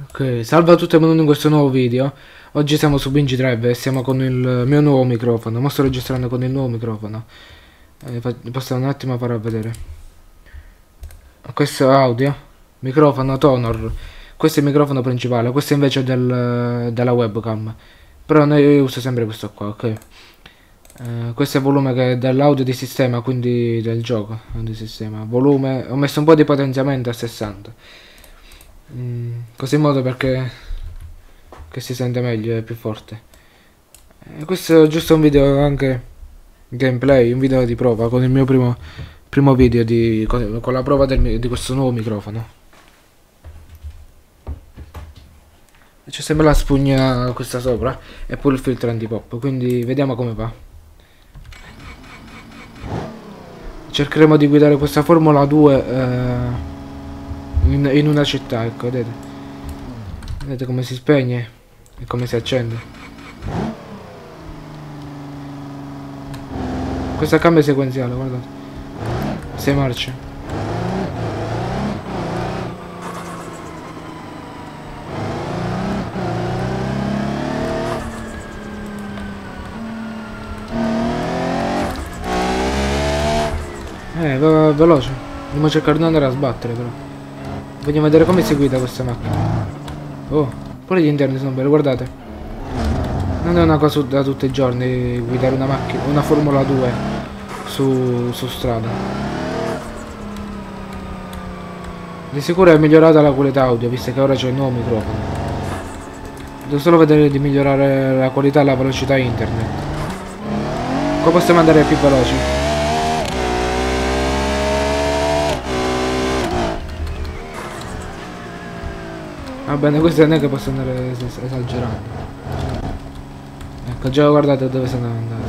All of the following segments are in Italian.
Ok, salve a tutti e benvenuti in questo nuovo video. Oggi siamo su Binge Drive e siamo con il mio nuovo microfono. Mo sto registrando con il nuovo microfono. Posso un attimo far vedere. Questo è audio, microfono Tonor. Questo è il microfono principale, questo invece è della webcam. Però io uso sempre questo qua, ok? Questo è il volume che è dell'audio di sistema, quindi del gioco di sistema. Volume, ho messo un po' di potenziamento a 60. Così in modo che si sente meglio e più forte. Questo è giusto un video anche gameplay, un video di prova con il mio primo video con la prova di questo nuovo microfono. C'è sempre la spugna questa sopra e poi il filtro antipop, quindi vediamo come va. Cercheremo di guidare questa Formula 2 in una città, ecco, vedete? Vedete come si spegne e come si accende. Questa cambia sequenziale, guardate. 6 marce. Va veloce. Dobbiamo cercare di non andare a sbattere però. Vogliamo vedere come si guida questa macchina. Oh, pure gli interni sono belli, guardate. Non è una cosa da tutti i giorni guidare una macchina, una Formula 2 su strada. Di sicuro è migliorata la qualità audio, visto che ora c'è il nuovo microfono. Devo solo vedere di migliorare la qualità e la velocità internet. Come possiamo andare più veloci? Va bene, questo non è che posso andare esagerando. Ecco, già guardate dove sono andato.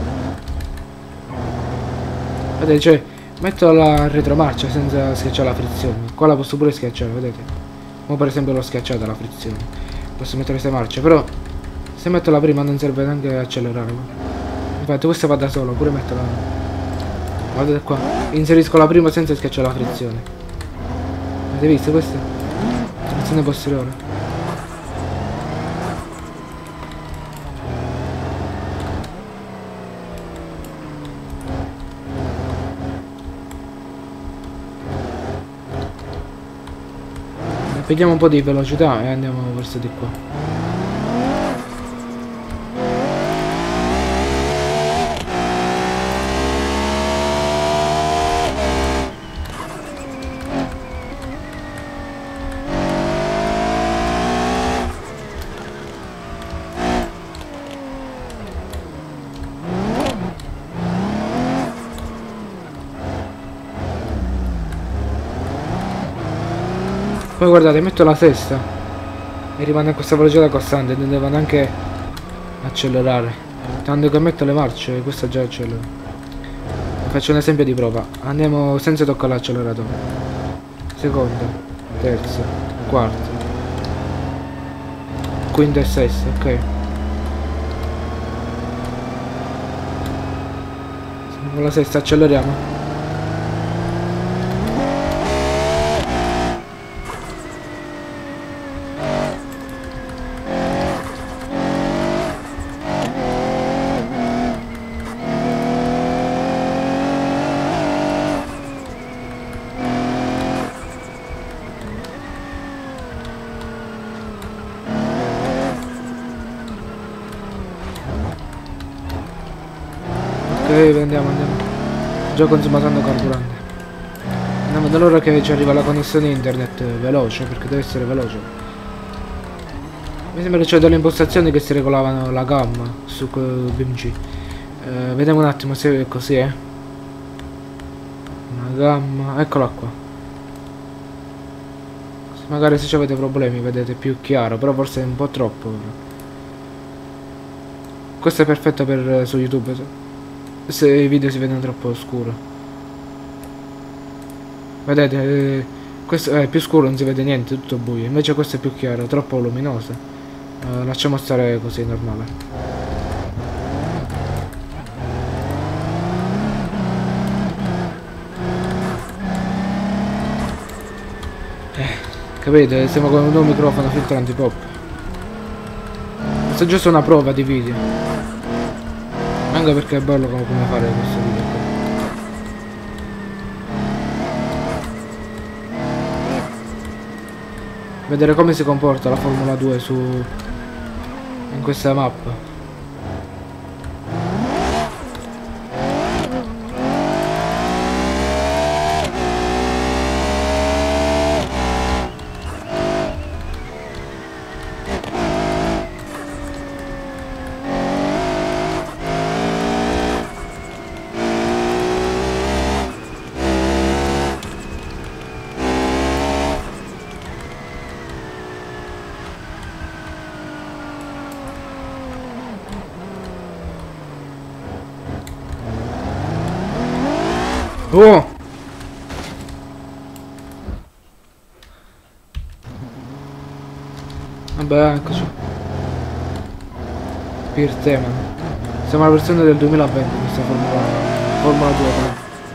Vedete, cioè, metto la retromarcia senza schiacciare la frizione. Qua la posso pure schiacciare, vedete. Ora per esempio l'ho schiacciata la frizione. Posso mettere 6 marce, però se metto la prima non serve neanche accelerare. Infatti questa va da solo, pure metto la... Guardate qua, inserisco la prima senza schiacciare la frizione. Avete visto questa? Frizione posteriore. Vediamo un po' di velocità e andiamo verso di qua. Poi guardate, metto la sesta e rimane a questa velocità costante, non devo neanche accelerare. Tanto che metto le marce, questa già accelera. Faccio un esempio di prova. Andiamo senza toccare l'acceleratore. Seconda, terza, quarta, quinta e sesta, ok. Con la sesta acceleriamo. Ok, andiamo. Già consumo tanto carburante. Non vedo l'ora che ci arriva la connessione internet veloce, perché deve essere veloce. Mi sembra che c'è delle impostazioni che si regolavano la gamma su BMG. Vediamo un attimo se è così, Una gamma, eccola qua. Magari se avete problemi vedete più chiaro, però forse è un po' troppo. Questo è perfetto per su YouTube. Se i video si vedono troppo scuro, vedete, questo è più scuro, non si vede niente, tutto buio. Invece questo è più chiaro, troppo luminoso. Lasciamo stare così, normale. Capite? Stiamo con un nuovo microfono filtro antipop. Questa è giusto una prova di video. Anche perché è bello come fare questo video qua. Vedere come si comporta la Formula 2 in questa mappa. Oh! Vabbè, eccoci. Pirteman. Siamo alla versione del 2020 questa Formula 2 però.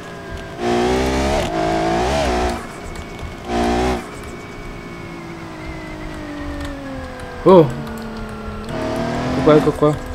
Oh! Ecco qua, ecco qua.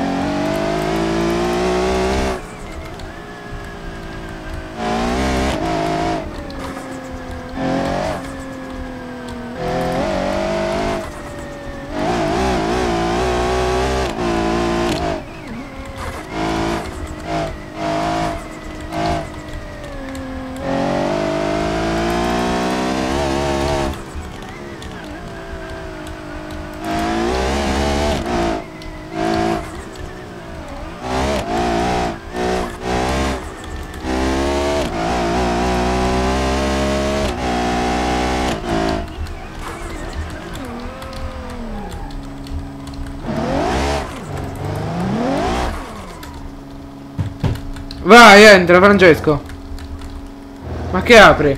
Vai, entra Francesco. Ma che apri?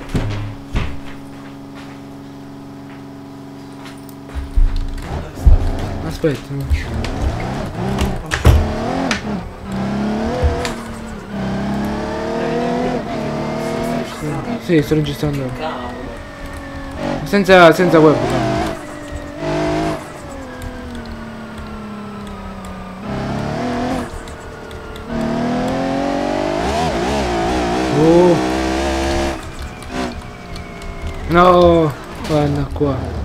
Aspetta. Sì, sto registrando. Senza webcam. Oh. No, guarda qua.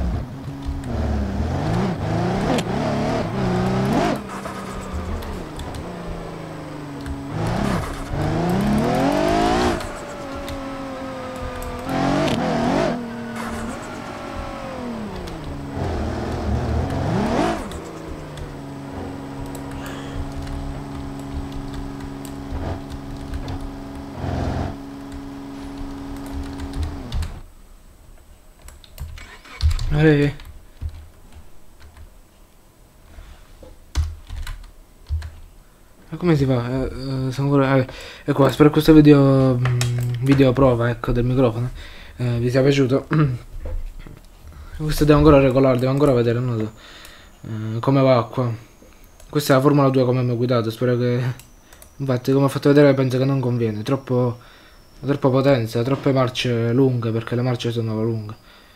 Ma come si fa? Sono ancora... ecco, spero che questo video prova, ecco, del microfono vi sia piaciuto. Questo devo ancora regolare, devo ancora vedere, non lo so, come va qua. Questa è la Formula 2 come mi ho guidato, spero che... Infatti, come ho fatto vedere, penso che non conviene, troppa potenza, troppe marce lunghe, perché le marce sono lunghe.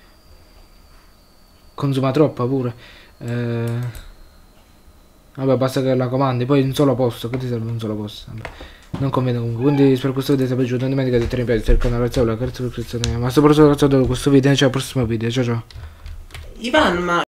Consuma troppa pure. Vabbè, basta che la comandi, poi in un solo posto, che ti serve un solo posto? Vabbè, non conviene comunque, quindi spero che questo video sia piaciuto, non dimenticate di mettere in piedi il canale, la carta di iscrizione, ma soprattutto questo video, e ci vediamo al prossimo video, ciao ciao. Ivan, ma